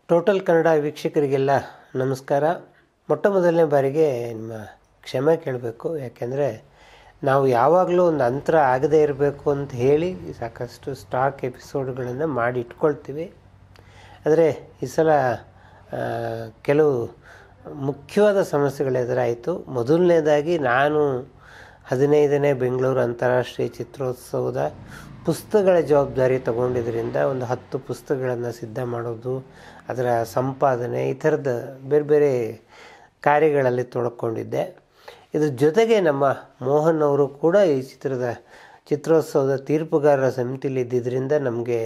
Total Kannada ವೀಕ್ಷಕರಿಗೆಲ್ಲ ನಮಸ್ಕಾರ. ಮೊಟ್ಟ ಮೊದಲನೇ ಬಾರಿಗೆ ನಿಮ್ಮ ಕ್ಷಮೆ ಕೇಳಬೇಕು. ಯಾಕೆಂದರೆ ನಾವು ಯಾವಾಗಲೂ ಒಂದು ಅಂತರ ಆಗದೇ ಇರಬೇಕು ಅಂತ ಹೇಳಿ ಸಾಕಷ್ಟು ಸ್ಟಾಕ್ ಎಪಿಸೋಡ್ಗಳನ್ನು ಮಾಡಿ ಇಟ್ಕೊಳ್ತೀವಿ. ಆದರೆ ಈ ಸಲ ಕೆಲವು ಮುಖ್ಯವಾದ ಸಮಸ್ಯೆಗಳು ಎದುರಾಯಿತು. ಮೊದಲನೇದಾಗಿ ನಾನು 15ನೇ ಬೆಂಗಳೂರು ಅಂತಾರಾಷ್ಟ್ರೀಯ ಚಿತ್ರೋತ್ಸವದ ಪುಸ್ತಕಗಳ ಜವಾಬ್ದಾರಿ ತಗೊಂಡಿದ್ದರಿಂದ ಒಂದು 10 ಪುಸ್ತಕಗಳನ್ನು ಸಿದ್ಧ ಮಾಡೋದು, ಅದರ ಸಂಪಾದನೆ, ಈ ಥರದ ಬೇರೆ ಬೇರೆ ಕಾರ್ಯಗಳಲ್ಲಿ ತೊಡಕೊಂಡಿದ್ದೆ. ಇದ್ರ ಜೊತೆಗೆ ನಮ್ಮ ಮೋಹನ್ ಅವರು ಕೂಡ ಈ ಚಿತ್ರೋತ್ಸವದ ತೀರ್ಪುಗಾರರ ಸಮಿತಿಯಲ್ಲಿ ಇದ್ದಿದ್ದರಿಂದ ನಮಗೆ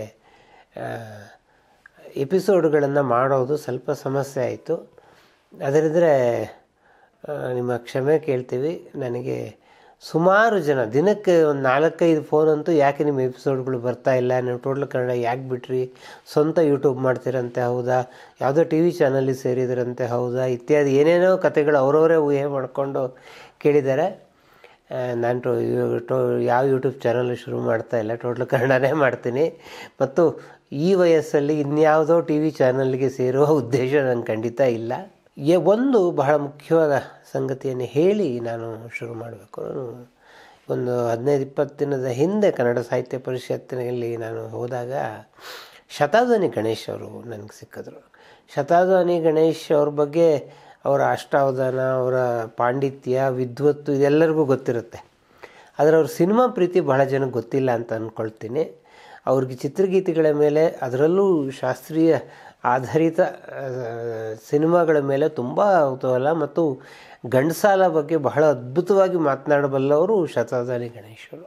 ಎಪಿಸೋಡ್ಗಳನ್ನು ಮಾಡೋದು ಸ್ವಲ್ಪ ಸಮಸ್ಯೆ ಆಯಿತು. ಅದರಿದ್ರೆ ನಿಮ್ಮ ಕ್ಷಮೆ ಕೇಳ್ತೀವಿ. ನನಗೆ ಸುಮಾರು ಜನ ದಿನಕ್ಕೆ ಒಂದು 4-5 ಫೋನ್ ಅಂತೂ, ಯಾಕೆ ನಿಮ್ಮ ಎಪಿಸೋಡ್ಗಳು ಬರ್ತಾ ಇಲ್ಲ, ನೀವು ಟೋಟಲ್ ಕನ್ನಡ ಯಾಕೆ ಬಿಟ್ರಿ, ಸ್ವಂತ ಯೂಟ್ಯೂಬ್ ಮಾಡ್ತೀರಂತೆ ಹೌದಾ, ಯಾವುದೋ ಟಿ ವಿ ಚಾನಲಿಗೆ ಸೇರಿದ್ರಂತೆ ಹೌದಾ, ಇತ್ಯಾದಿ ಏನೇನೋ ಕತೆಗಳು ಅವರವರೇ ಊಹೆ ಮಾಡಿಕೊಂಡು ಕೇಳಿದ್ದಾರೆ. ನಾನು ಯಾವ ಯೂಟ್ಯೂಬ್ ಚಾನಲ್ ಶುರು ಮಾಡ್ತಾ ಇಲ್ಲ, ಟೋಟಲ್ ಕನ್ನಡನೇ ಮಾಡ್ತೀನಿ. ಮತ್ತು ಈ ವಯಸ್ಸಲ್ಲಿ ಇನ್ಯಾವುದೋ ಟಿ ವಿ ಚಾನಲ್ಗೆ ಸೇರುವ ಉದ್ದೇಶ ನನಗೆ ಖಂಡಿತ ಇಲ್ಲ. ಒಂದು ಬಹಳ ಮುಖ್ಯವಾದ ಸಂಗತಿಯನ್ನು ಹೇಳಿ ನಾನು ಶುರು ಮಾಡಬೇಕು. ಒಂದು 15-20 ದಿನದ ಹಿಂದೆ ಕನ್ನಡ ಸಾಹಿತ್ಯ ಪರಿಷತ್ತಿನಲ್ಲಿ ನಾನು ಹೋದಾಗ ಶತಾವಧಾನಿ ಗಣೇಶ್ ಅವರು ನನಗೆ ಸಿಕ್ಕಿದ್ರು. ಶತಾವಧಾನಿ ಗಣೇಶ್ ಅವ್ರ ಬಗ್ಗೆ ಅವರ ಅಷ್ಟಾವಧಾನ, ಅವರ ಪಾಂಡಿತ್ಯ, ವಿದ್ವತ್ತು ಇದೆಲ್ಲರಿಗೂ ಗೊತ್ತಿರುತ್ತೆ. ಆದರೆ ಅವ್ರ ಸಿನಿಮಾ ಪ್ರೀತಿ ಬಹಳ ಜನಕ್ಕೆ ಗೊತ್ತಿಲ್ಲ ಅಂತ ಅಂದ್ಕೊಳ್ತೀನಿ. ಅವ್ರಿಗೆ ಚಿತ್ರಗೀತೆಗಳ ಮೇಲೆ, ಅದರಲ್ಲೂ ಶಾಸ್ತ್ರೀಯ ಆಧಾರಿತ ಸಿನಿಮಾಗಳ ಮೇಲೆ ತುಂಬ ಕುತೂಹಲ ಮತ್ತು ಗಂಡಸಾಲ ಬಗ್ಗೆ ಬಹಳ ಅದ್ಭುತವಾಗಿ ಮಾತನಾಡಬಲ್ಲವರು ಶತಾವಧಾನಿ ಗಣೇಶರು.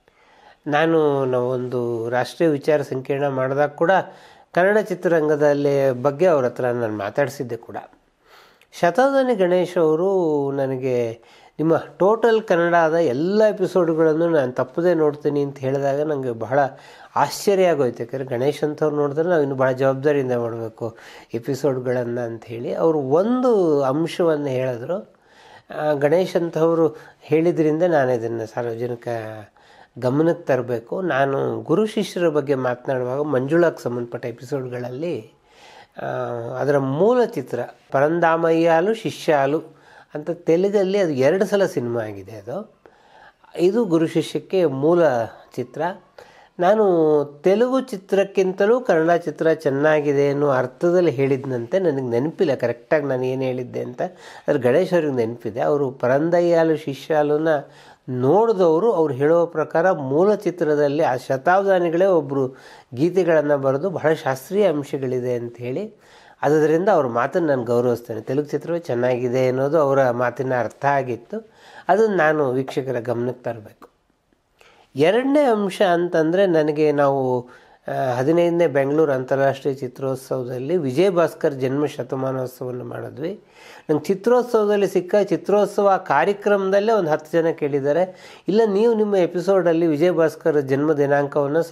ನಾವೊಂದು ರಾಷ್ಟ್ರೀಯ ವಿಚಾರ ಸಂಕಿರಣ ಮಾಡಿದಾಗ ಕೂಡ ಕನ್ನಡ ಚಿತ್ರರಂಗದಲ್ಲಿ ಬಗ್ಗೆ ಅವ್ರ ಹತ್ರ ನಾನು ಮಾತಾಡಿಸಿದ್ದೆ ಕೂಡ. ಶತಾವಧಾನಿ ಗಣೇಶ್ ಅವರು ನನಗೆ ನಿಮ್ಮ ಟೋಟಲ್ ಕನ್ನಡದ ಎಲ್ಲ ಎಪಿಸೋಡ್ಗಳನ್ನು ನಾನು ತಪ್ಪದೇ ನೋಡ್ತೀನಿ ಅಂತ ಹೇಳಿದಾಗ ನನಗೆ ಬಹಳ ಆಶ್ಚರ್ಯ ಆಗೋಯ್ತು. ಯಾಕಂದರೆ ಗಣೇಶ್ ಅಂಥವ್ರು ನೋಡಿದ್ರೆ ನಾವು ಇನ್ನೂ ಭಾಳ ಜವಾಬ್ದಾರಿಯಿಂದ ಮಾಡಬೇಕು ಎಪಿಸೋಡ್ಗಳನ್ನು ಅಂಥೇಳಿ. ಅವರು ಒಂದು ಅಂಶವನ್ನು ಹೇಳಿದ್ರು. ಗಣೇಶ್ ಅಂಥವರು ಹೇಳಿದ್ರಿಂದ ನಾನು ಇದನ್ನು ಸಾರ್ವಜನಿಕ ಗಮನಕ್ಕೆ ತರಬೇಕು. ನಾನು ಗುರು ಶಿಷ್ಯರ ಬಗ್ಗೆ ಮಾತನಾಡುವಾಗ ಮಂಜುಳಕ್ಕೆ ಸಂಬಂಧಪಟ್ಟ ಎಪಿಸೋಡ್ಗಳಲ್ಲಿ ಅದರ ಮೂಲ ಚಿತ್ರ ಪರಂದಾಮಯ್ಯಾಲು ಶಿಷ್ಯಾಲು ಅಂತ ತೆಲುಗಲ್ಲಿ ಅದು 2 ಸಲ ಸಿನಿಮಾ ಆಗಿದೆ. ಇದು ಗುರು ಶಿಷ್ಯಕ್ಕೆ ಮೂಲ ಚಿತ್ರ. ನಾನು ತೆಲುಗು ಚಿತ್ರಕ್ಕಿಂತಲೂ ಕನ್ನಡ ಚಿತ್ರ ಚೆನ್ನಾಗಿದೆ ಅನ್ನೋ ಅರ್ಥದಲ್ಲಿ ಹೇಳಿದ್ದಂತೆ ನನಗೆ ನೆನಪಿಲ್ಲ ಕರೆಕ್ಟಾಗಿ ನಾನು ಏನು ಹೇಳಿದ್ದೆ ಅಂತ. ಆದರೆ ಗಣೇಶ್ ಅವ್ರಿಗೆ ನೆನಪಿದೆ. ಅವರು ಪರಂದಯ್ಯಾಲು ಶಿಷ್ಯಾಲುನ ನೋಡಿದವರು ಅವ್ರು ಹೇಳುವ ಪ್ರಕಾರ ಮೂಲ ಚಿತ್ರದಲ್ಲಿ ಆ ಶತಾವಧಾನಿಗಳೇ ಒಬ್ಬರು ಗೀತೆಗಳನ್ನು ಬರೆದು ಬಹಳ ಶಾಸ್ತ್ರೀಯ ಅಂಶಗಳಿದೆ ಅಂಥೇಳಿ. ಆದ್ದರಿಂದ ಅವ್ರ ಮಾತನ್ನು ನಾನು ಗೌರವಿಸ್ತೇನೆ. ತೆಲುಗು ಚಿತ್ರವೇ ಚೆನ್ನಾಗಿದೆ ಅನ್ನೋದು ಅವರ ಮಾತಿನ ಅರ್ಥ ಆಗಿತ್ತು. ಅದನ್ನು ನಾನು ವೀಕ್ಷಕರ ಗಮನಕ್ಕೆ ತರಬೇಕು. ಎರಡನೇ ಅಂಶ ಅಂತಂದರೆ, ನಾವು 15ನೇ ಬೆಂಗಳೂರು ಅಂತಾರಾಷ್ಟ್ರೀಯ ಚಿತ್ರೋತ್ಸವದಲ್ಲಿ ವಿಜಯ ಭಾಸ್ಕರ್ ಜನ್ಮ ಶತಮಾನೋತ್ಸವವನ್ನು ಮಾಡಿದ್ವಿ. ನಂಗೆ ಚಿತ್ರೋತ್ಸವದಲ್ಲಿ ಸಿಕ್ಕ ಚಿತ್ರೋತ್ಸವ ಕಾರ್ಯಕ್ರಮದಲ್ಲೇ ಒಂದು 10 ಜನ ಕೇಳಿದ್ದಾರೆ, ಇಲ್ಲ ನೀವು ನಿಮ್ಮ ಎಪಿಸೋಡಲ್ಲಿ ವಿಜಯ ಭಾಸ್ಕರ್ ಜನ್ಮ ದಿನಾಂಕವನ್ನು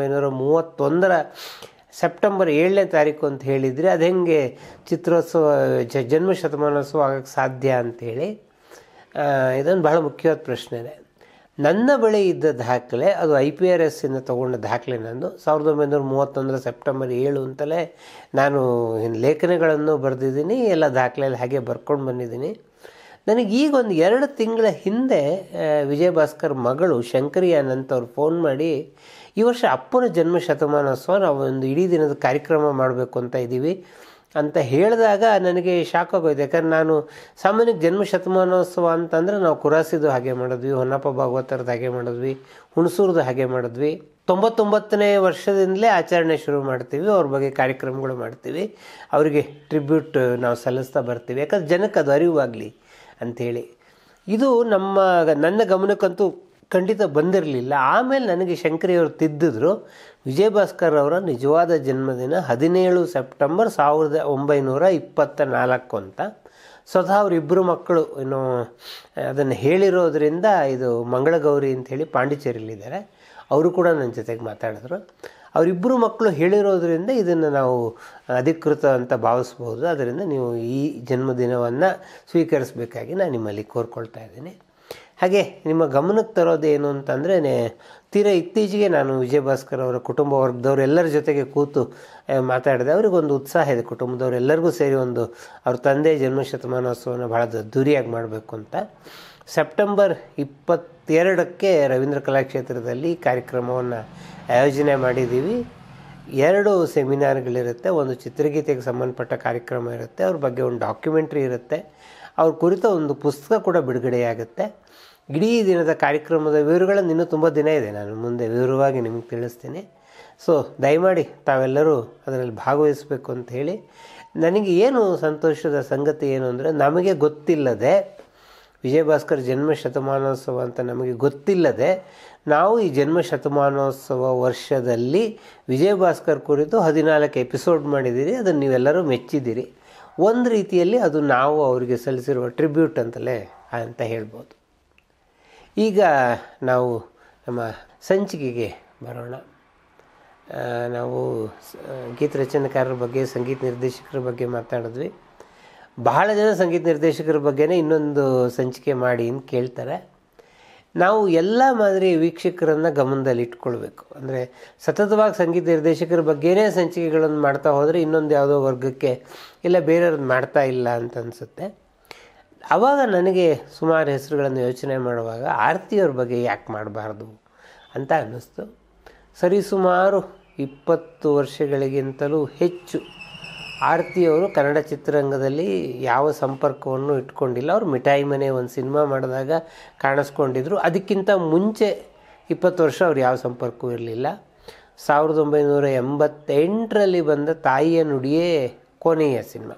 1931 ಸೆಪ್ಟೆಂಬರ್ 7ನೇ ತಾರೀಕು ಅಂತ ಹೇಳಿದರೆ ಅದು ಹೆಂಗೆ ಚಿತ್ರೋತ್ಸವ ಜನ್ಮ ಶತಮಾನೋತ್ಸವ ಆಗೋಕ್ಕೆ ಸಾಧ್ಯ ಅಂಥೇಳಿ. ಇದೊಂದು ಬಹಳ ಮುಖ್ಯವಾದ ಪ್ರಶ್ನೆನೇ. ನನ್ನ ಬಳಿ ಇದ್ದ ದಾಖಲೆ ಅದು IPRS ಇಂದ ತೊಗೊಂಡ ದಾಖಲೆ. ನಂದು 1931 ಸೆಪ್ಟೆಂಬರ್ 7 ಅಂತಲೇ ನಾನು ಲೇಖನಗಳನ್ನು ಬರೆದಿದ್ದೀನಿ, ಎಲ್ಲ ದಾಖಲೆಯಲ್ಲಿ ಹಾಗೆ ಬರ್ಕೊಂಡು ಬಂದಿದ್ದೀನಿ. ನನಗೆ ಈಗ ಒಂದು 2 ತಿಂಗಳ ಹಿಂದೆ ವಿಜಯ ಭಾಸ್ಕರ್ ಮಗಳು ಶಂಕರಿ ಅನಂತ್ ಅವ್ರು ಫೋನ್ ಮಾಡಿ, ಈ ವರ್ಷ ಅಪ್ಪನ ಜನ್ಮ ಶತಮಾನೋತ್ಸವ ನಾವು ಒಂದು ಇಡೀ ದಿನದ ಕಾರ್ಯಕ್ರಮ ಮಾಡಬೇಕು ಅಂತ ಇದ್ದೀವಿ ಅಂತ ಹೇಳಿದಾಗ ನನಗೆ ಶಾಕ್ ಆಗೋಯ್ತು. ಯಾಕಂದ್ರೆ ನಾನು ಸಾಮಾನ್ಯಕ್ಕೆ ಜನ್ಮ ಶತಮಾನೋತ್ಸವ ಅಂತಂದರೆ ನಾವು ಕುರಾಸಿದು ಹಾಗೆ ಮಾಡಿದ್ವಿ, ಹೊನ್ನಪ್ಪ ಭಾಗವತರದ್ದು ಹಾಗೆ ಮಾಡಿದ್ವಿ, ಹುಣಸೂರ್ದು ಹಾಗೆ ಮಾಡಿದ್ವಿ. 99ನೇ ವರ್ಷದಿಂದಲೇ ಆಚರಣೆ ಶುರು ಮಾಡ್ತೀವಿ, ಅವ್ರ ಬಗ್ಗೆ ಕಾರ್ಯಕ್ರಮಗಳು ಮಾಡ್ತೀವಿ, ಅವರಿಗೆ ಟ್ರಿಬ್ಯೂಟ್ ನಾವು ಸಲ್ಲಿಸ್ತಾ ಬರ್ತೀವಿ, ಯಾಕಂದ್ರೆ ಜನಕ್ಕೆ ಅದು ಅರಿವಾಗಲಿ ಅಂಥೇಳಿ. ಇದು ನನ್ನ ಗಮನಕ್ಕಂತೂ ಖಂಡಿತ ಬಂದಿರಲಿಲ್ಲ. ಆಮೇಲೆ ನನಗೆ ಶಂಕರಿಯವರು ತಿದ್ದಿದ್ರು. ವಿಜಯ ಭಾಸ್ಕರ್ ಅವರ ನಿಜವಾದ ಜನ್ಮದಿನ 17 ಸೆಪ್ಟೆಂಬರ್ 1924 ಅಂತ. ಸ್ವತಃ ಅವರಿಬ್ಬರು ಮಕ್ಕಳು ಅದನ್ನು ಹೇಳಿರೋದ್ರಿಂದ ಇದು ಮಂಗಳಗೌರಿ ಅಂಥೇಳಿ ಪಾಂಡಿಚೇರಿಯಲ್ಲಿದ್ದಾರೆ, ಅವರು ಕೂಡ ನನ್ನ ಜೊತೆಗೆ ಮಾತಾಡಿದ್ರು. ಅವರಿಬ್ಬರು ಮಕ್ಕಳು ಹೇಳಿರೋದ್ರಿಂದ ಇದನ್ನು ನಾವು ಅಧಿಕೃತ ಅಂತ ಭಾವಿಸ್ಬೋದು. ಅದರಿಂದ ನೀವು ಈ ಜನ್ಮದಿನವನ್ನು ಸ್ವೀಕರಿಸಬೇಕಾಗಿ ನಾನು ನಿಮ್ಮಲ್ಲಿ ಕೋರ್ಕೊಳ್ತಾ ಇದ್ದೀನಿ. ಹಾಗೆ ನಿಮ್ಮ ಗಮನಕ್ಕೆ ತರೋದೇನು ಅಂತಂದರೆ, ತೀರಾ ಇತ್ತೀಚೆಗೆ ನಾನು ವಿಜಯ ಭಾಸ್ಕರ್ ಅವರ ಕುಟುಂಬ ವರ್ಗದವ್ರು ಎಲ್ಲರ ಜೊತೆಗೆ ಕೂತು ಮಾತಾಡಿದೆ. ಅವರಿಗೊಂದು ಉತ್ಸಾಹ ಇದೆ, ಕುಟುಂಬದವರೆಲ್ಲರಿಗೂ ಸೇರಿ ಒಂದು ಅವ್ರ ತಂದೆ ಜನ್ಮ ಶತಮಾನೋತ್ಸವನ ಭಾಳ ಅದ್ದೂರಿಯಾಗಿ ಮಾಡಬೇಕು ಅಂತ. ಸೆಪ್ಟೆಂಬರ್ 22ಕ್ಕೆ ರವೀಂದ್ರ ಕಲಾಕ್ಷೇತ್ರದಲ್ಲಿ ಕಾರ್ಯಕ್ರಮವನ್ನು ಆಯೋಜನೆ ಮಾಡಿದ್ದೀವಿ. 2 ಸೆಮಿನಾರ್ಗಳಿರುತ್ತೆ. ಒಂದು ಚಿತ್ರಗೀತೆಗೆ ಸಂಬಂಧಪಟ್ಟ ಕಾರ್ಯಕ್ರಮ ಇರುತ್ತೆ, ಅವ್ರ ಬಗ್ಗೆ ಒಂದು ಡಾಕ್ಯುಮೆಂಟ್ರಿ ಇರುತ್ತೆ, ಅವ್ರ ಕುರಿತ ಒಂದು ಪುಸ್ತಕ ಕೂಡ ಬಿಡುಗಡೆಯಾಗುತ್ತೆ. ಇಡೀ ದಿನದ ಕಾರ್ಯಕ್ರಮದ ವಿವರಗಳನ್ನು ಇನ್ನೂ ತುಂಬ ದಿನ ಇದೆ, ನಾನು ಮುಂದೆ ವಿವರವಾಗಿ ನಿಮಗೆ ತಿಳಿಸ್ತೀನಿ. ಸೊ ದಯಮಾಡಿ ತಾವೆಲ್ಲರೂ ಅದರಲ್ಲಿ ಭಾಗವಹಿಸಬೇಕು ಅಂತ ಹೇಳಿ. ನನಗೆ ಏನು ಸಂತೋಷದ ಸಂಗತಿ ಏನು ಅಂದರೆ, ನಮಗೆ ಗೊತ್ತಿಲ್ಲದೆ ವಿಜಯ ಭಾಸ್ಕರ್ ಜನ್ಮ ಶತಮಾನೋತ್ಸವ ಅಂತ ನಮಗೆ ಗೊತ್ತಿಲ್ಲದೆ ನಾವು ಈ ಜನ್ಮ ಶತಮಾನೋತ್ಸವ ವರ್ಷದಲ್ಲಿ ವಿಜಯ ಭಾಸ್ಕರ್ ಕುರಿತು 14 ಎಪಿಸೋಡ್ ಮಾಡಿದ್ದೀರಿ. ಅದನ್ನು ನೀವೆಲ್ಲರೂ ಮೆಚ್ಚಿದ್ದೀರಿ. ಒಂದು ರೀತಿಯಲ್ಲಿ ಅದು ನಾವು ಅವರಿಗೆ ಸಲ್ಲಿಸಿರುವ ಟ್ರಿಬ್ಯೂಟ್ ಅಂತ ಹೇಳ್ಬೋದು. ಈಗ ನಾವು ನಮ್ಮ ಸಂಚಿಕೆಗೆ ಬರೋಣ. ನಾವು ಗೀತ ರಚನೆಕಾರರ ಬಗ್ಗೆ, ಸಂಗೀತ ನಿರ್ದೇಶಕರ ಬಗ್ಗೆ ಮಾತಾಡಿದ್ವಿ. ಬಹಳ ಜನ ಸಂಗೀತ ನಿರ್ದೇಶಕರ ಬಗ್ಗೆನೇ ಇನ್ನೊಂದು ಸಂಚಿಕೆ ಮಾಡಿ ಅಂತ ಕೇಳ್ತಾರೆ. ನಾವು ಎಲ್ಲ ಮಾದರಿಯ ವೀಕ್ಷಕರನ್ನು ಗಮನದಲ್ಲಿ ಇಟ್ಕೊಳ್ಬೇಕು. ಅಂದರೆ ಸತತವಾಗಿ ಸಂಗೀತ ನಿರ್ದೇಶಕರ ಬಗ್ಗೆನೇ ಸಂಚಿಕೆಗಳನ್ನು ಮಾಡ್ತಾ ಹೋದರೆ ಇನ್ನೊಂದು ಯಾವುದೋ ವರ್ಗಕ್ಕೆ ಇಲ್ಲ ಬೇರೆಯವ್ರದ್ದು ಮಾಡ್ತಾ ಇಲ್ಲ ಅಂತ ಅನಿಸುತ್ತೆ. ಆವಾಗ ನನಗೆ ಸುಮಾರು ಹೆಸರುಗಳನ್ನು ಯೋಚನೆ ಮಾಡುವಾಗ ಆರತಿಯವ್ರ ಬಗ್ಗೆ ಯಾಕೆ ಮಾಡಬಾರ್ದು ಅಂತ ಅನ್ನಿಸ್ತು. ಸರಿಸುಮಾರು 20 ವರ್ಷಗಳಿಗಿಂತಲೂ ಹೆಚ್ಚು ಆರತಿಯವರು ಕನ್ನಡ ಚಿತ್ರರಂಗದಲ್ಲಿ ಯಾವ ಸಂಪರ್ಕವನ್ನು ಇಟ್ಕೊಂಡಿಲ್ಲ. ಅವರು ಮಿಠಾಯಿ ಮನೆ ಒಂದು ಸಿನಿಮಾ ಮಾಡಿದಾಗ ಕಾಣಿಸ್ಕೊಂಡಿದ್ರು. ಅದಕ್ಕಿಂತ ಮುಂಚೆ 20 ವರ್ಷ ಅವ್ರು ಯಾವ ಸಂಪರ್ಕವೂ ಇರಲಿಲ್ಲ. 1988ರಲ್ಲಿ ಬಂದ ತಾಯಿಯ ನುಡಿಯೇ ಕೊನೆಯ ಸಿನಿಮಾ.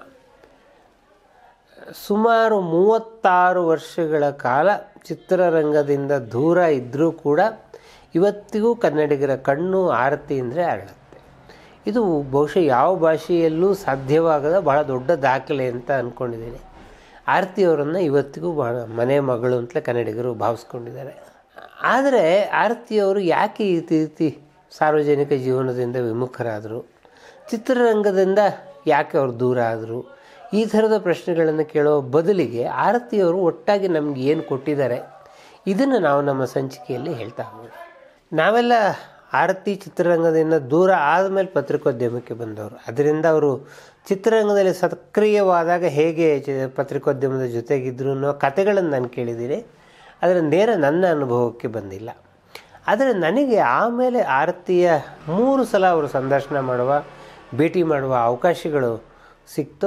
ಸುಮಾರು 36 ವರ್ಷಗಳ ಕಾಲ ಚಿತ್ರರಂಗದಿಂದ ದೂರ ಇದ್ದರೂ ಕೂಡ ಇವತ್ತಿಗೂ ಕನ್ನಡಿಗರ ಕಣ್ಣು ಆರತಿ ಅಂದರೆ ಅರಳುತ್ತೆ. ಇದು ಬಹುಶಃ ಯಾವ ಭಾಷೆಯಲ್ಲೂ ಸಾಧ್ಯವಾಗದ ಬಹಳ ದೊಡ್ಡ ದಾಖಲೆ ಅಂತ ಅಂದ್ಕೊಂಡಿದ್ದೀನಿ. ಆರತಿಯವರನ್ನು ಇವತ್ತಿಗೂ ಬಹಳ ಮನೆ ಮಗಳು ಅಂತಲೇ ಕನ್ನಡಿಗರು ಭಾವಿಸ್ಕೊಂಡಿದ್ದಾರೆ. ಆದರೆ ಆರತಿಯವರು ಯಾಕೆ ಈ ರೀತಿ ಸಾರ್ವಜನಿಕ ಜೀವನದಿಂದ ವಿಮುಖರಾದರು, ಚಿತ್ರರಂಗದಿಂದ ಯಾಕೆ ಅವರು ದೂರ ಆದರು, ಈ ಥರದ ಪ್ರಶ್ನೆಗಳನ್ನು ಕೇಳೋ ಬದಲಿಗೆ ಆರತಿಯವರು ಒಟ್ಟಾಗಿ ನಮ್ಗೆ ಏನು ಕೊಟ್ಟಿದ್ದಾರೆ ಇದನ್ನು ನಾವು ನಮ್ಮ ಸಂಚಿಕೆಯಲ್ಲಿ ಹೇಳ್ತಾ ಹೋಗೋಣ. ನಾವೆಲ್ಲ ಆರತಿ ಚಿತ್ರರಂಗದಿಂದ ದೂರ ಆದಮೇಲೆ ಪತ್ರಿಕೋದ್ಯಮಕ್ಕೆ ಬಂದವರು. ಅದರಿಂದ ಅವರು ಚಿತ್ರರಂಗದಲ್ಲಿ ಸಕ್ರಿಯವಾದಾಗ ಹೇಗೆ ಪತ್ರಿಕೋದ್ಯಮದ ಜೊತೆಗಿದ್ರು ಅನ್ನೋ ಕಥೆಗಳನ್ನು ನಾನು ಕೇಳಿದ್ದೀನಿ. ಆದರೆ ನೇರ ನನ್ನ ಅನುಭವಕ್ಕೆ ಬಂದಿಲ್ಲ. ಆದರೆ ನನಗೆ ಆಮೇಲೆ ಆರತಿಯ 3 ಸಲ ಅವರು ಸಂದರ್ಶನ ಮಾಡುವ, ಭೇಟಿ ಮಾಡುವ ಅವಕಾಶಗಳು ಸಿಕ್ತು.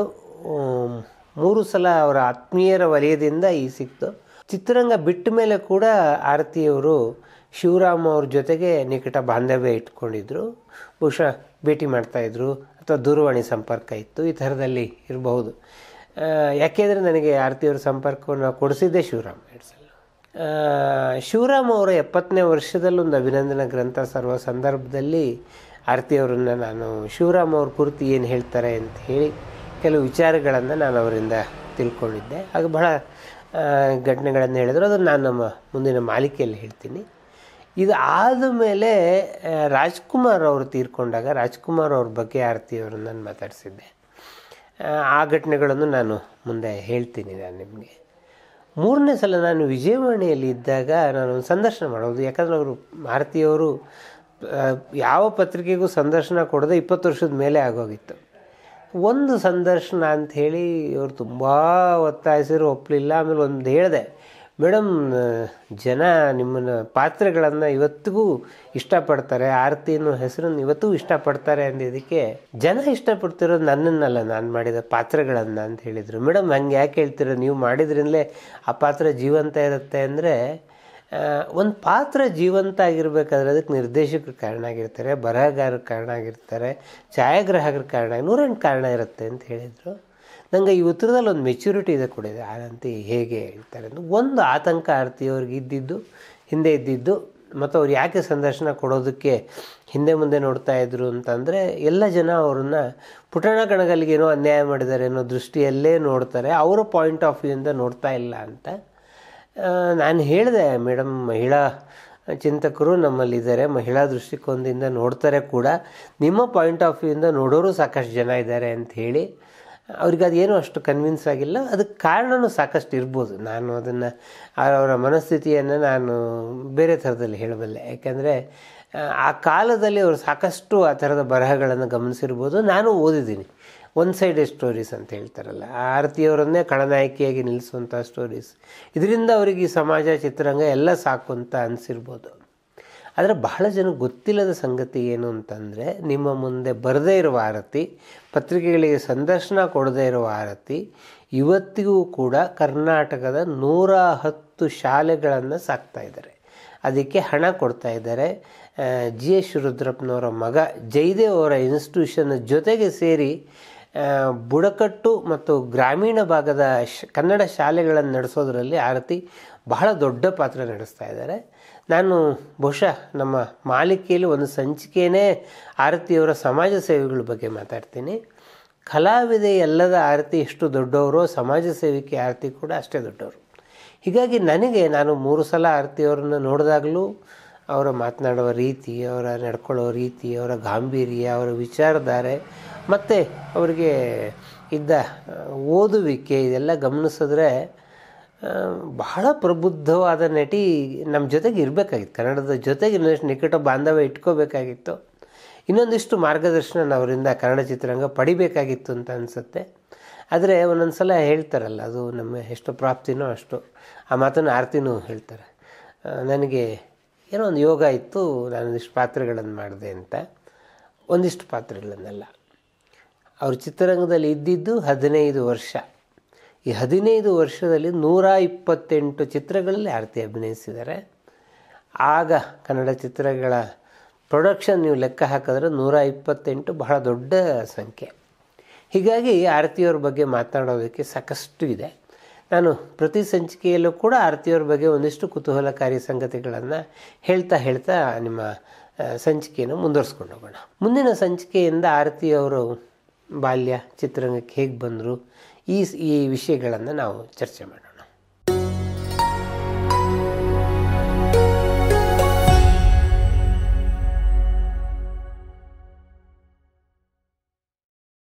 3 ಸಲ ಅವರ ಆತ್ಮೀಯರ ವಲಯದಿಂದ ಸಿಕ್ತು. ಚಿತ್ರರಂಗ ಬಿಟ್ಟ ಮೇಲೆ ಕೂಡ ಆರತಿಯವರು ಶಿವರಾಮ್ ಅವ್ರ ಜೊತೆಗೆ ನಿಕಟ ಬಾಂಧವ್ಯ ಇಟ್ಕೊಂಡಿದ್ರು. ಬಹುಶಃ ಭೇಟಿ ಮಾಡ್ತಾಯಿದ್ರು ಅಥವಾ ದೂರವಾಣಿ ಸಂಪರ್ಕ ಇತ್ತು, ಈ ಥರದಲ್ಲಿ ಇರಬಹುದು. ಯಾಕೆಂದರೆ ನನಗೆ ಆರತಿಯವರ ಸಂಪರ್ಕವನ್ನು ಕೊಡಿಸಿದ್ದೇ ಶಿವರಾಮ್ ಹೆಡ್ಸಲ್. ಶಿವರಾಮ್ ಅವರ 70ನೇ ವರ್ಷದಲ್ಲೊಂದು ಅಭಿನಂದನಾ ಗ್ರಂಥ ಸರ್ವ ಸಂದರ್ಭದಲ್ಲಿ ಆರತಿಯವರನ್ನು ನಾನು ಶಿವರಾಮ್ ಅವ್ರ ಕುರಿತು ಏನು ಹೇಳ್ತಾರೆ ಅಂತ ಹೇಳಿ ಕೆಲವು ವಿಚಾರಗಳನ್ನು ನಾನು ಅವರಿಂದ ತಿಳ್ಕೊಂಡಿದ್ದೆ. ಆಗ ಬಹಳ ಘಟನೆಗಳನ್ನು ಹೇಳಿದ್ರು. ಅದನ್ನು ನಾನು ನಮ್ಮ ಮುಂದಿನ ಮಾಲಿಕೆಯಲ್ಲಿ ಹೇಳ್ತೀನಿ. ಇದು ಆದಮೇಲೆ ರಾಜ್ಕುಮಾರ್ ಅವರು ತೀರ್ಕೊಂಡಾಗ ರಾಜ್ಕುಮಾರ್ ಅವ್ರ ಬಗ್ಗೆ ಆರತಿಯವರು ನಾನು ಮಾತಾಡಿಸಿದ್ದೆ. ಆ ಘಟನೆಗಳನ್ನು ನಾನು ಮುಂದೆ ಹೇಳ್ತೀನಿ ನಾನು ನಿಮಗೆ. 3ನೇ ಸಲ ನಾನು ವಿಜಯವಾಣಿಯಲ್ಲಿ ಇದ್ದಾಗ ನಾನು ಸಂದರ್ಶನ ಮಾಡೋದು. ಯಾಕಂದರೆ ಅವರು ಆರತಿಯವರು ಯಾವ ಪತ್ರಿಕೆಗೂ ಸಂದರ್ಶನ ಕೊಡದೆ 20 ವರ್ಷದ ಮೇಲೆ ಆಗೋಗಿತ್ತು. ಒಂದು ಸಂದರ್ಶನ ಅಂಥೇಳಿ ಅವರು ತುಂಬ ಒತ್ತಾಯಿಸಿದ್ರು, ಒಪ್ಪಲಿಲ್ಲ. ಆಮೇಲೆ ಒಂದು ಹೇಳಿದೆ, ಮೇಡಮ್ ಜನ ನಿಮ್ಮನ್ನು ಪಾತ್ರಗಳನ್ನು ಇವತ್ತಿಗೂ ಇಷ್ಟಪಡ್ತಾರೆ, ಆರತಿ ಅನ್ನೋ ಹೆಸರನ್ನು ಇವತ್ತಿಗೂ ಇಷ್ಟಪಡ್ತಾರೆ ಅಂದಿದ್ದಕ್ಕೆ ಜನ ಇಷ್ಟಪಡ್ತಿರೋದು ನನ್ನನ್ನಲ್ಲ, ನಾನು ಮಾಡಿದ ಪಾತ್ರಗಳನ್ನು ಅಂತ ಹೇಳಿದರು. ಮೇಡಮ್ ಹಂಗೆ ಯಾಕೆ ಹೇಳ್ತೀರ, ನೀವು ಮಾಡಿದ್ರಿಂದಲೇ ಆ ಪಾತ್ರ ಜೀವಂತ ಇರುತ್ತೆ ಅಂದರೆ, ಒಂದು ಪಾತ್ರ ಜೀವಂತ ಆಗಿರಬೇಕಾದ್ರೆ ಅದಕ್ಕೆ ನಿರ್ದೇಶಕರು ಕಾರಣ ಆಗಿರ್ತಾರೆ, ಬರಹಗಾರರು ಕಾರಣ ಆಗಿರ್ತಾರೆ, ಛಾಯಾಗ್ರಾಹಕರ ಕಾರಣ, 108 ಕಾರಣ ಇರುತ್ತೆ ಅಂತ ಹೇಳಿದರು. ನನಗೆ ಈ ಉತ್ತರದಲ್ಲಿ ಒಂದು ಮೆಚ್ಯೂರಿಟಿ ಇದೆ ಕೂಡ ಇದೆ. ಆರಂತಿ ಹೇಗೆ ಹೇಳ್ತಾರೆ ಅಂತ ಒಂದು ಆತಂಕ ಆರತಿಯವ್ರಿಗೆ ಹಿಂದೆ ಇದ್ದಿದ್ದು ಮತ್ತು ಅವ್ರು ಯಾಕೆ ಸಂದರ್ಶನ ಕೊಡೋದಕ್ಕೆ ಹಿಂದೆ ಮುಂದೆ ನೋಡ್ತಾ ಇದ್ರು ಅಂತಂದರೆ, ಎಲ್ಲ ಜನ ಅವ್ರನ್ನ ಪುಟಣ ಕಣಗಲ್ಲಿಗೆ ಏನೋ ಅನ್ಯಾಯ ಮಾಡಿದ್ದಾರೆ ಅನ್ನೋ ದೃಷ್ಟಿಯಲ್ಲೇ ನೋಡ್ತಾರೆ, ಅವರ ಪಾಯಿಂಟ್ ಆಫ್ ವ್ಯೂಯಿಂದ ನೋಡ್ತಾ ಇಲ್ಲ ಅಂತ ನಾನು ಹೇಳಿದೆ. ಮೇಡಮ್, ಮಹಿಳಾ ಚಿಂತಕರು ನಮ್ಮಲ್ಲಿದ್ದಾರೆ, ಮಹಿಳಾ ದೃಷ್ಟಿಕೋನದಿಂದ ನೋಡ್ತಾರೆ ಕೂಡ, ನಿಮ್ಮ ಪಾಯಿಂಟ್ ಆಫ್ ವ್ಯೂಯಿಂದ ನೋಡೋರು ಸಾಕಷ್ಟು ಜನ ಇದ್ದಾರೆ ಅಂತ ಹೇಳಿ ಅವ್ರಿಗೆ ಅದೇನೂ ಅಷ್ಟು ಕನ್ವಿನ್ಸ್ ಆಗಿಲ್ಲ. ಅದಕ್ಕೆ ಕಾರಣವೂ ಸಾಕಷ್ಟು ಇರ್ಬೋದು. ನಾನು ಅದನ್ನು ಅವರ ಮನಸ್ಥಿತಿಯನ್ನು ನಾನು ಬೇರೆ ಥರದಲ್ಲಿ ಹೇಳಬಲ್ಲೆ. ಯಾಕೆಂದರೆ ಆ ಕಾಲದಲ್ಲಿ ಅವರು ಸಾಕಷ್ಟು ಆ ಥರದ ಬರಹಗಳನ್ನು ಗಮನಿಸಿರ್ಬೋದು. ನಾನು ಓದಿದ್ದೀನಿ. ಒನ್ ಸೈಡೆಡ್ ಸ್ಟೋರೀಸ್ ಅಂತ ಹೇಳ್ತಾರಲ್ಲ, ಆರತಿಯವರನ್ನೇ ಖಳನಾಯಕಿಯಾಗಿ ನಿಲ್ಲಿಸುವಂಥ ಸ್ಟೋರೀಸ್. ಇದರಿಂದ ಅವರಿಗೆ ಈ ಸಮಾಜ, ಚಿತ್ರರಂಗ ಎಲ್ಲ ಸಾಕು ಅಂತ ಅನಿಸಿರ್ಬೋದು. ಆದರೆ ಬಹಳ ಜನಕ್ಕೆ ಗೊತ್ತಿಲ್ಲದ ಸಂಗತಿ ಏನು ಅಂತಂದರೆ, ನಿಮ್ಮ ಮುಂದೆ ಬರದೇ ಇರುವ ಆರತಿ, ಪತ್ರಿಕೆಗಳಿಗೆ ಸಂದರ್ಶನ ಕೊಡದೇ ಇರುವ ಆರತಿ ಇವತ್ತಿಗೂ ಕೂಡ ಕರ್ನಾಟಕದ 110 ಶಾಲೆಗಳನ್ನು ಸಾಕ್ತಾಯಿದ್ದಾರೆ. ಅದಕ್ಕೆ ಹಣ ಕೊಡ್ತಾ ಇದ್ದಾರೆ. ಜಿ ಎಸ್ ರುದ್ರಪ್ಪನವರ ಮಗ ಜಯದೇವ್ ಅವರ ಇನ್ಸ್ಟಿಟ್ಯೂಷನ್ ಜೊತೆಗೆ ಸೇರಿ ಬುಡಕಟ್ಟು ಮತ್ತು ಗ್ರಾಮೀಣ ಭಾಗದ ಕನ್ನಡ ಶಾಲೆಗಳನ್ನು ನಡೆಸೋದರಲ್ಲಿ ಆರತಿ ಬಹಳ ದೊಡ್ಡ ಪಾತ್ರ ನಡೆಸ್ತಾ ಇದ್ದಾರೆ. ನಾನು ಬಹುಶಃ ನಮ್ಮ ಮಾಲಿಕೆಯಲ್ಲಿ ಒಂದು ಸಂಚಿಕೆಯೇ ಆರತಿಯವರ ಸಮಾಜ ಸೇವೆಗಳ ಬಗ್ಗೆ ಮಾತಾಡ್ತೀನಿ. ಕಲಾವಿದೆ ಎಲ್ಲದ ಆರತಿ ಎಷ್ಟು ದೊಡ್ಡವರು, ಸಮಾಜ ಸೇವಿಕೆ ಆರತಿ ಕೂಡ ಅಷ್ಟೇ ದೊಡ್ಡವರು. ಹೀಗಾಗಿ ನಾನು 3 ಸಲ ಆರತಿಯವರನ್ನು ನೋಡಿದಾಗಲೂ ಅವರ ಮಾತನಾಡುವ ರೀತಿ, ಅವರ ನಡ್ಕೊಳ್ಳೋ ರೀತಿ, ಅವರ ಗಾಂಭೀರ್ಯ, ಅವರ ವಿಚಾರಧಾರೆ ಮತ್ತು ಅವರಿಗೆ ಇದ್ದ ಓದುವಿಕೆ ಇದೆಲ್ಲ ಗಮನಿಸಿದ್ರೆ ಬಹಳ ಪ್ರಬುದ್ಧವಾದ ನಟಿ ನಮ್ಮ ಜೊತೆಗೆ ಇರಬೇಕಾಗಿತ್ತು. ಕನ್ನಡದ ಜೊತೆಗೆ ಇನ್ನಷ್ಟು ನಿಕಟ ಬಾಂಧವ್ಯ ಇಟ್ಕೋಬೇಕಾಗಿತ್ತು. ಇನ್ನೊಂದಿಷ್ಟು ಮಾರ್ಗದರ್ಶನ ಅವರಿಂದ ಕನ್ನಡ ಚಿತ್ರರಂಗ ಪಡಿಬೇಕಾಗಿತ್ತು ಅಂತ ಅನಿಸುತ್ತೆ. ಆದರೆ ಒಂದೊಂದು ಸಲ ಹೇಳ್ತಾರಲ್ಲ, ಅದು ನಮ್ಮ ಎಷ್ಟು ಪ್ರಾಪ್ತಿನೋ ಅಷ್ಟು. ಆ ಮಾತನ್ನು ಆರತಿನೂ ಹೇಳ್ತಾರೆ. ನನಗೆ ಏನೋ ಒಂದು ಯೋಗ ಇತ್ತು, ನಾನೊಂದಿಷ್ಟು ಪಾತ್ರಗಳನ್ನು ಮಾಡಿದೆ ಅಂತ. ಒಂದಿಷ್ಟು ಪಾತ್ರಗಳನ್ನೆಲ್ಲ. ಅವರು ಚಿತ್ರರಂಗದಲ್ಲಿ ಇದ್ದಿದ್ದು 15 ವರ್ಷ. ಈ 15 ವರ್ಷದಲ್ಲಿ 128 ಚಿತ್ರಗಳಲ್ಲಿ ಆರತಿ ಅಭಿನಯಿಸಿದ್ದಾರೆ. ಆಗ ಕನ್ನಡ ಚಿತ್ರಗಳ ಪ್ರೊಡಕ್ಷನ್ ನೀವು ಲೆಕ್ಕ ಹಾಕಿದ್ರೆ 128 ಬಹಳ ದೊಡ್ಡ ಸಂಖ್ಯೆ. ಹೀಗಾಗಿ ಆರತಿಯವ್ರ ಬಗ್ಗೆ ಮಾತನಾಡೋದಕ್ಕೆ ಸಾಕಷ್ಟು ಇದೆ. ನಾನು ಪ್ರತಿ ಸಂಚಿಕೆಯಲ್ಲೂ ಕೂಡ ಆರತಿಯವ್ರ ಬಗ್ಗೆ ಒಂದಿಷ್ಟು ಕುತೂಹಲಕಾರಿ ಸಂಗತಿಗಳನ್ನು ಹೇಳ್ತಾ ನಿಮ್ಮ ಸಂಚಿಕೆಯನ್ನು ಮುಂದುವರಿಸ್ಕೊಂಡು ಹೋಗೋಣ. ಮುಂದಿನ ಸಂಚಿಕೆಯಿಂದ ಆರತಿಯವರು ಬಾಲ್ಯ, ಚಿತ್ರರಂಗಕ್ಕೆ ಹೇಗೆ ಬಂದರು, ಈ ವಿಷಯಗಳನ್ನು ನಾವು ಚರ್ಚೆ ಮಾಡೋಣ.